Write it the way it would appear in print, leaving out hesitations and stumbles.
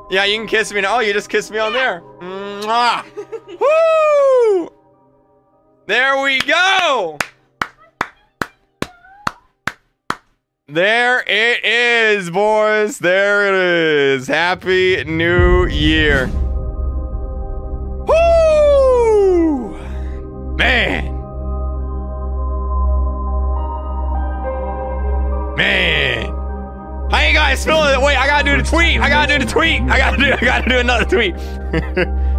Yeah, you can kiss me now. Oh, you just kissed me on there. Mwah. Woo! There we go. There it is, boys. There it is. Happy New Year. Woo! Man. How you guys feeling? Wait, I gotta do the tweet. I gotta do another tweet.